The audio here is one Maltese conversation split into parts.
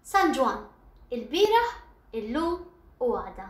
San Juan, il-bieraħ, illum u għada.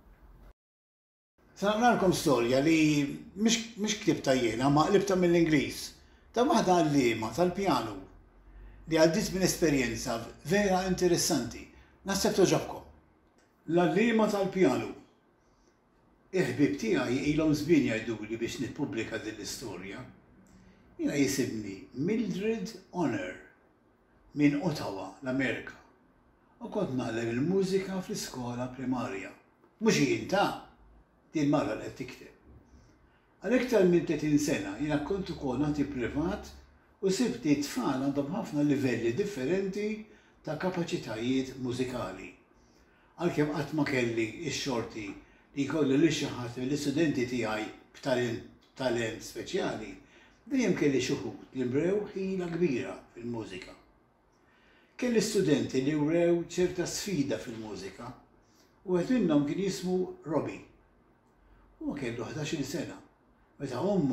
Sanarkom storja li mhix ktibta jiena ma qlibta mill-Ingliż ta' waħda għalliema tal-pjanu li għaddiet minn esperjenza vera interessanti. Naħseb toġobkom. L-għalliema tal-pjanu. Il-ħbib tiegħi ilhom żmien jgħiduli biex nippubblika din l-istorja. Jiena jisibni Mildred Honor minn Ottawa, l-Amerika. U kont nagħlem il-mużika fl-iskola primarja. Mhux jien ta' din marra li qed tikteb. Għal iktar minn 30 sena jiena kont ukoll nagħti privat u sibt li tfal għandhom ħafna livelli differenti ta' kapaċitajiet mużikali. Għalkemm qatt ma kelli x-xorti li jkolli li xi ħadd mill-istudenti tiegħi b'talent speċjali, dejjem kelli xi wħud li mbrew ħila kbira fil-mużika. Kelli studenti li wrew ċerta sfida fil-mużika u għed minnhom kien jismu Robbie. Huwa kellu 11 sena, meta ommu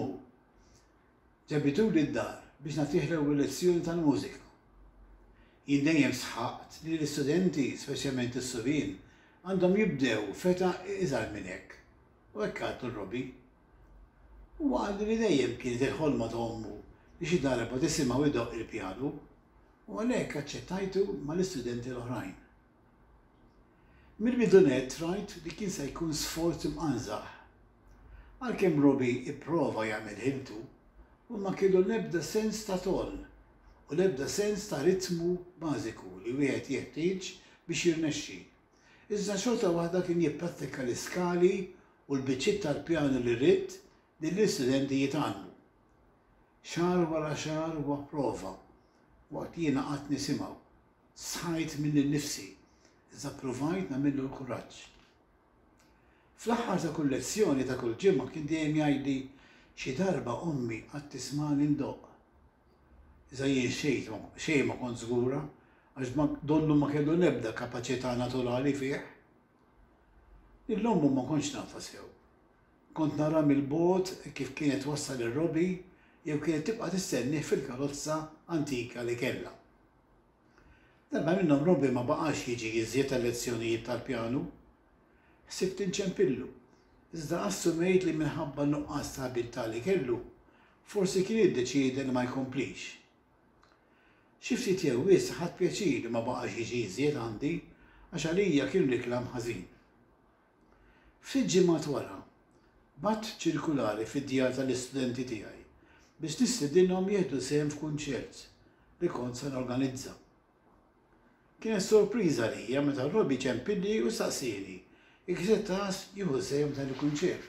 ġabituli d-dar biex nagħtih l-ewwel lezzjoni tal-mużika. Jien dejjem sħaqt li l-istudenti, speċjalment is-subien, għandhom jibdew feta iżgħar minn hekk. U hekk għadtu Robbie. Huwa għalli li dejjem kienet il-ħolma ta' ommu li xi darba tisimgħu idoq il-pjanu u għalhekk aċċettajtu mal-istudenti l-oħrajn. Mill-bidunet rajt li kien se jkun sforz imqanżaħ. Għalkemm Robbie ipprova jagħmel ħiltu u ma kellu l-ebda sens ta' toll u l-ebda sens ta' ritmu bażiku li wieħed jeħtieġ biex jirnexxi. Iżda xorta waħda kien jipprattika l-iskali u l-biċċiet tal-pjanu li rrid li l-istudenti jitgħallmu. Xahar wara xahar huwa prova waqt jiena qatt nisimgħu. Sħajt minn innifsi, iżda provajt nagħmillu l-kuraġġ. Fl-aħħar ta' kull lezzjoni ta' kull ġimgħa kien dejjem jgħidli xi darba ommi qatt tismani ndoq. Iżda jien xejn ma kont żgura għax donnu ma kellu nebda kapaċità naturali fih. Illum ma kontx nafa sew. Kont nara mill-bogħod kif kienet wassal ir-Robbie jew kienet tibqa' tistennih fil-karozza antika li kellha. Darba minnhom Robbie ma baqax jiġi iżjed tal-lezzjonijiet tal-pjanu. Ħsibt inċempillu, iżda assumejt li minħabba nuqqas ta' abilità li kellu, forsi kien iddeċieda li ma jkomplix. Xi ftit jew wisq ħadd pjaċir li ma baqax jiġi iżjed għandi għax għalija kien riklam ħażin. Ftit ġimgħat wara, batt ċirkulari fid-djar tal-istudenti tiegħi biex nistedinhom jieħdu sehem f'kunċert li kont se norganizza. Kienet sorpriża lija meta Robbie ċempilli u staqsieni iksettas jieħu sehem tal-kunċert.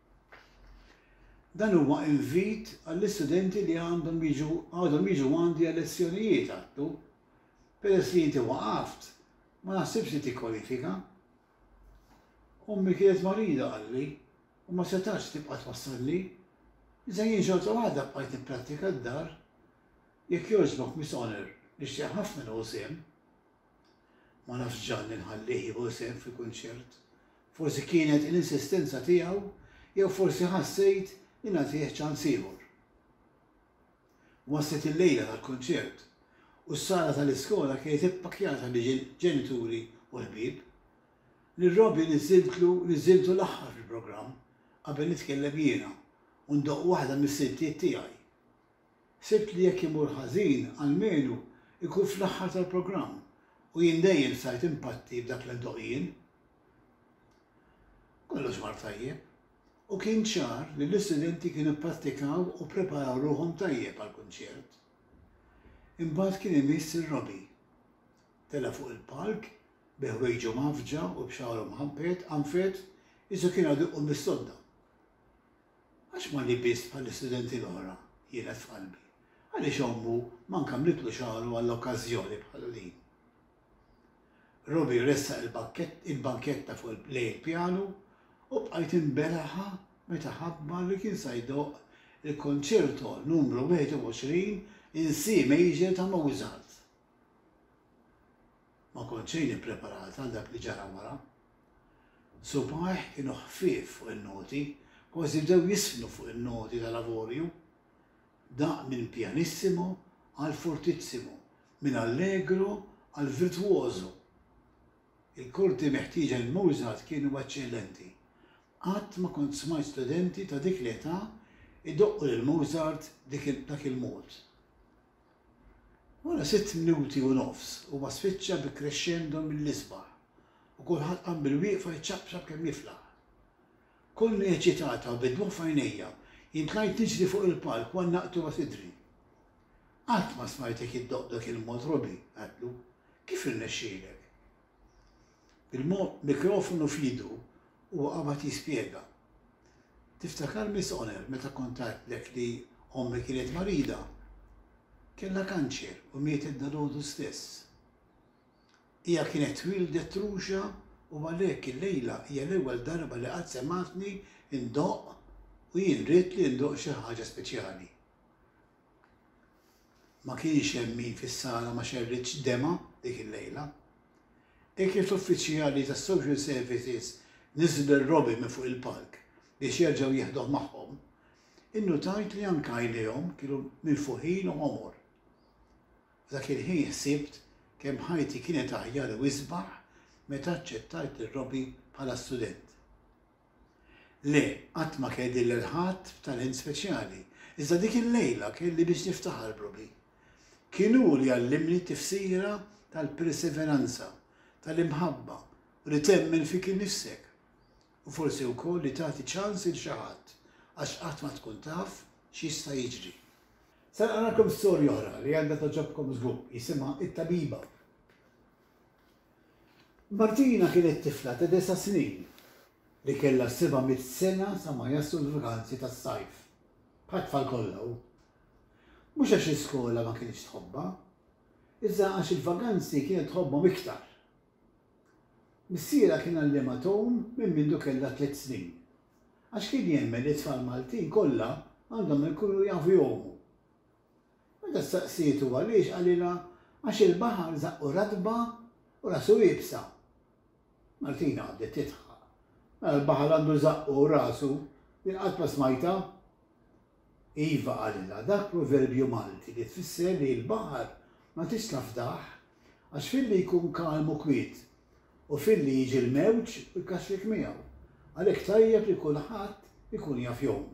Dan huwa invit għall-istudenti li għandhom jiġu għandi għal-lezzjonijiet għattu, peress li inti waqaft ma naħsibx li tikkwalifika. Ommi kienet marida qalli u ma setax tibqa' twassalli. Iżda jien xorta waħda bqajt nipprattika d-dar, jekk jogħġbok Miss Honor nixtieq ħafna nieħu sehem. Ma nafx ġalli nħallih jieħu sehem fil-kunċert. Forsi kienet l-insistenza tiegħu jew forsi ħassejt li nagħtih ċans ieħor. Waslet il-lejla tal-kunċert u s-sala tal-iskola kienet ippakjata bil-ġenituri u l-ħbieb. Lil Robbie niżiltu l-aħħar fil-programm qabel nitkellem jiena u ndoq waħda mis-siltiet tiegħi. Sibt li jekk imur ħażin almenu ikun fl-aħħar tal-programm u jien dejjem sajt impatti b'dak l-ndoq jien. Kollox mar tajjeb. U kien ċar li l-istudenti kienu pprattikaw u preparaw ruħhom tajjeb għall-kunċert. Imbagħad kien imiss ir-Robbie. Tela fuq il-palk beħwejġu mafġa u b'xawru anfet iżda kien għadu jqum bis-sodda. Għax ma libist bħall-istudenti l-oħra jienet f'qalbi. Għaliex ommu ma nkamlitlu xahru għall-okkażjoni bħal din. Robbie ressaq il-banketta fuq il-pjanu u bqajt imberaħa meta ħabba li kien se jdoq il-konċerto numru 21 in C major ta' Mozart. Ma kontx xejn ippreparat għal dak li ġara wara. Subaħ kienu ħfief fuq in-noti, kważi bdew jisfnu fuq in-noti tal-lavorju. Daq minn pianissimo għal fortissimo, minn allegro għal-virtuoso. Il-korti meħtieġa l-Mozart kienu eċċellenti. Qatt ma kont smajt studenti ta' dik l-età idoqqu lil-Mozart dak il-mod. Wara 6 minuti u nofs huwa spiċċa bi crescendo mill-isbaħ u kulħadd qam bil-wieqfa jċabxab kemm jiflaħ. Kolli eċitata u bidmuħ f'għajnejja, jintlajt niġri fuq il-palk u għannaqtu ma sidri. Qatt ma smajtek iddoq dak il-mod Robi, għadlu, kif irnexxielek? Bil-mikrofonu f'idu u qabad jispjega. Tiftakar Miss Honor meta kontattlek li ommi kienet marida? Kella kanċer u mietet dalodu stess. Hija kienet wildet truxa u għalhekk il-lejla hija l-ewwel darba li qatt sematni indoq u jien rrid li ndoq xi ħaġa speċjali. Ma kienx hemm min fis-sala ma xerritx dema dik il-lejla. Hekk kif l-uffiċjali tas-Social Services niżlu Robi minn fuq il-palk biex jerġgħu jieħduh magħhom, innotajt li anke għajnejhom kienu milfuħin u ħomor. Dak il-ħin ħsibt kemm ħajti kienet aħjar u isbaħ meta aċċettajt il-Robi bħala student. Le, qatt ma kelli l-ħadd b'talent speċjali, iżda dik il-lejla kelli biex niftaħar Robi. Kienu li għallimni tifsira tal-perseveranza, tal-imħabba u li temmen fik innifsek. U forsi wkoll li tagħti ċans il xi ħadd għax qatt ma tkun taf x'jista' jiġri. Sa narakom storja oħra li għandha toġobkom żgur, jisimha It-Tabiba. Martina kienet tifla ta' 9 snin li kellha 700 sena sa ma jaslu l-vakanzi tas-sajf. Bħat tfal kollha hu. Mhux għax l-iskola ma kienx tħobba, iżda għax il-vakanzi kienet tħobbhom iktar. Missiera kien għallimathom minn mindu kellha 3 snin. Għax kien jemmen li tfal Maltin kollha għandhom ikunu jafu jomu. Meta staqsietu għaliex għalila għax il-baħar zaqqu radba u rasu jibsa. Martina għabdet titħaq. Il-baħar għandu zaqqu u rasu, din qatt ma smajta. Iva għalila dak proverbju Malti li tfisser li l-baħar ma tislaf daħ għax filli jkun kalmu kwiet u filli jiġi l-mewġ u jkaxxik miegħu. Għalhekk tajjeb li kulħadd ikun jaf jom.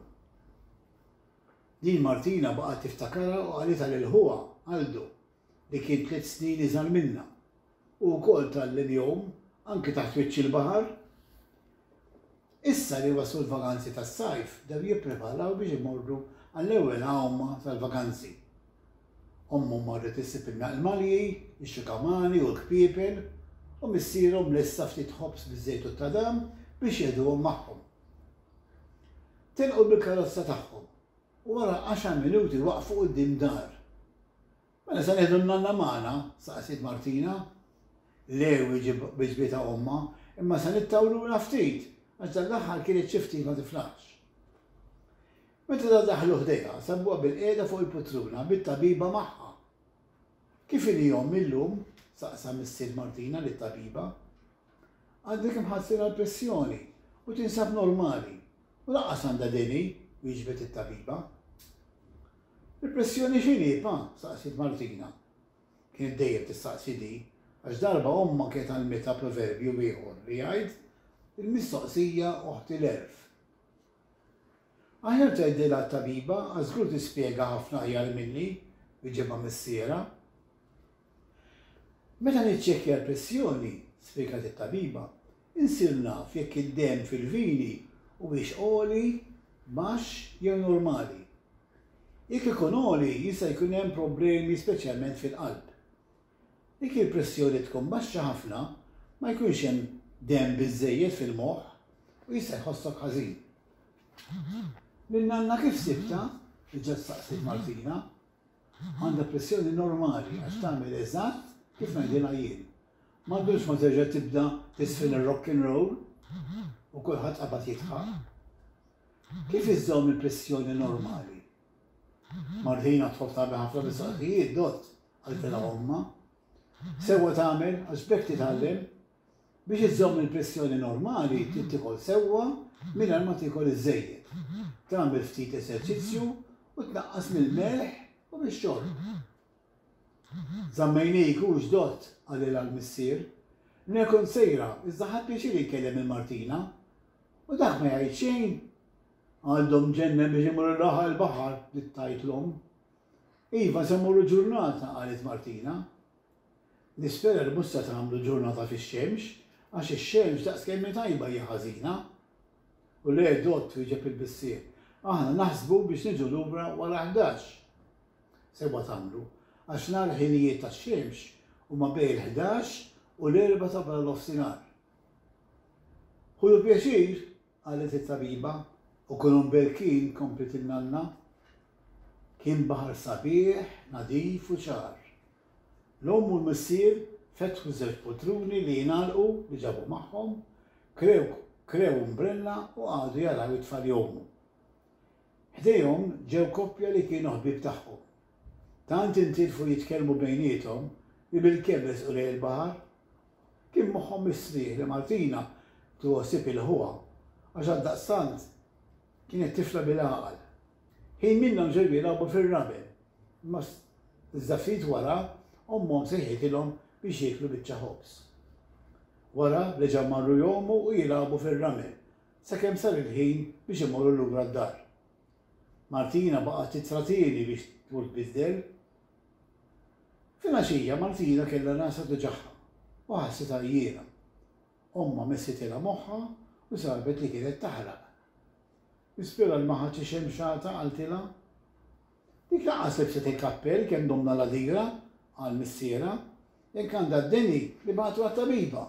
Din Martina baqgħet tiftakara u qalita lil ħuha Aldo li kien 3 snin iżgħar minnha u wkoll tal-jom anke taħt wiċċ il-baħar. Issa li waslu l-vakanzi tas-sajf dew jippreparaw biex imorru għall-ewwel għawma tal-vakanzi. Ommu marret issib il-malji, ix-xukamani u l-kpiepel u missierhom lesta ftit ħobs biż-żejt ta' dam biex jedduhom magħhom. Tilqu bil-karozza tagħhom u wara 10 minuti waqfu quddiem dar. Mela se nieħdu n-nanna magħna, saqsiet Martina. Le biġbieta omma, imma se nittawluna ftit għax dal-aħħar kienet xi ftit ma tiflax. Meta daħlu ħdejha sabbuha bil-qiegħda fuq il-putruna bit-tabiba magħha. Kif il-jom illum, saqsa missier Martina lit-tabiba, għandek imħassira l-pressjoni u tinsab normali u laqqas għandha deni wieġbet it-tabiba. Il-pressjoni x'inhi pa? Saqsiet Martina. Kienet dejjem tistaqsi di għax darba omma kienet għalmita proverbju ieħor li jgħid il-mistoqsija oħti l-erf. Aħjar tgħidilha t-tabiba għax żgur tispjega ħafna aħjar minni wieġebha missiera. Meta niċċekkja l-pressjoni, spjegat it-tabiba, insir naf jekk id-dem fil-vini huwiex għoli, baxx jew normali. Jekk ikun għoli jista' jkun hemm problemi speċjalment fil-qalb. Jekk il-pressjoni tkun baxxa ħafna, ma jkunx hemm dem biżżejjed fil-moħħ u jista' jħossok ħażin. Lil-nanna kif sibta, ġa staqsit Martina, għandha pressjoni normali għax tagħmel eżatt kif ngħidilha jien. M'għandux ma terġa' tibda tisfin ir-rock and roll u kulħadd qabad jitħaq. Kif iżżomm il-pressjoni normali? Martina tħobb tagħmel ħafna mistoqsijiet dott għalfilha omma. Sewwa tagħmel għax bekk titgħallem biex iżżomm il-pressjoni normali trid tikol sewwa mingħajr ma tikol iż-żejjed. Tagħmel ftit eserċizzju u tnaqqas mill-melħ u mix-xorb. Zammejnik u ġdot għalil għal-missier. Nekon sejra, iżda ħadd biex li kellem il-Martina. U dak ma jgħid xejn. Għandhom ġenna biex imurru l-aħħar il-baħar li tajtlhom. Iva se mmorru ġurnata qalet Martina. Nispera li musta tagħmlu ġurnata fix-xemx, għax ix-xemx daqs kemm tajba hija ħażina. U le dott wieġeb il-bissier. Aħna naħsbu biex niġu lura wara 11. Sewa tagħmlu, għax nhar ħinijiet tax-xemx huma bejn il-11 u l-4 ta' bla l-ofsinhar. Ħudu pjaċir, qalet it-tabiba, u kunu mberkin komplet il-nanna. Kien baħar sabiħ, nadif u ċar. L-om u l-missier fetħu żewġ potruni li jingħalqu li ġabu magħhom, krew umbrella u għadu jaraw it-tfal jomu. Ħdejhom ġew koppja li kienu ħbib tagħhom. Tant intilfu jitkellmu bejniethom li bil-kebes u lejn il-baħar. Kien moħħhom mistrieħ li Martina tuħossib il-ħuwa għax għaddaqstant kienet tifla bil-għaqal. Ħin minnhom ġew jilagħbu fir-rabel, imma iż-żaffit wara ommhom sejħitilhom biex jieklu biċċa ħobs. Wara reġgħu marru jomu u jilagħbu fir-ramel, sakemm sar il-ħin biex imorru lura d-dar. Martina baqgħet titratili biex tmur tbiddel. Fil-għaxija Martina kellha rasa tiġaħħa u ħasset għajjiera. Omma messitilha moħħha u sarbet li kienet taħraq. Nispira l-maħħa xi xemxata għaltilha. Dik laqas libset il-kappell kemm domna l-adira għall-missiera jekk għandha d-deni li bagħtu għat-tabiba.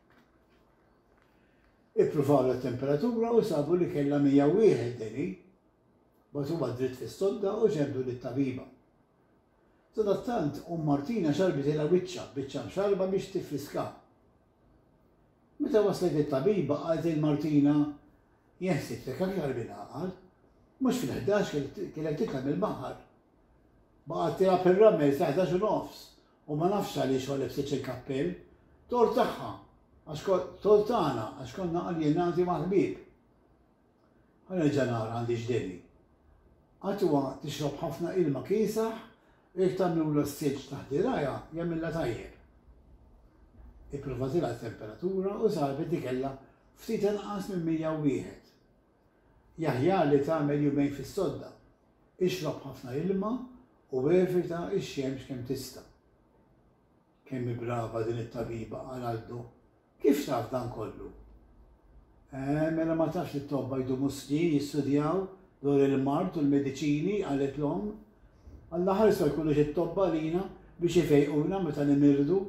Ippruvaw l-temperatura u sabu li kellha 101 deni. Batuha dritt fis-sodda u ġebdu lit-tabiba. Sadattant Martina xarbet biċċa mxarba biex tifriska. Meta waslet it-tabiba qalet il-Martina jeħsib li aktar bil-għaqal, mhux fil-11 kienet titla' mill-baħar. Baqgħet tilgħab ir-ramel sa 11:30 u ma nafx għaliex ma lebsitx il-kappell, tort tagħha, tort tagħna għax konna aljenati ma' ħbieb. Ħanerġa' nara għandi x'deni. Għatwa tixrob ħafna ilma kiesaħ, jekk tagħmlu s-silġ taħt iraja jagħmilha tajjeb. Ippruvatilha t-temperatura u sarbet ikella ftit inqas minn 101. Jaħjar li tagħmel jumejn fis-sodda. Ixrob ħafna ilma u evita x-xemx kemm tista'. Kemm brava din it-tabiba għal-għaddu. Kif taf dan kollu? Mela ma tafx li t-tobba jdu musli jistudjaw dwar il-mart u l-mediċini qalet l-om. Alla ħarsa jkollu it-tobba lina biex ifejquna meta nimirdu.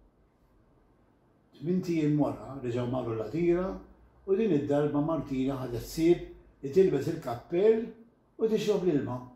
8 jiem wara reġgħu marru l-għadira u din id-darba Martina ħadet ssieb li tilbes il-kappell u tixrob l-ilma.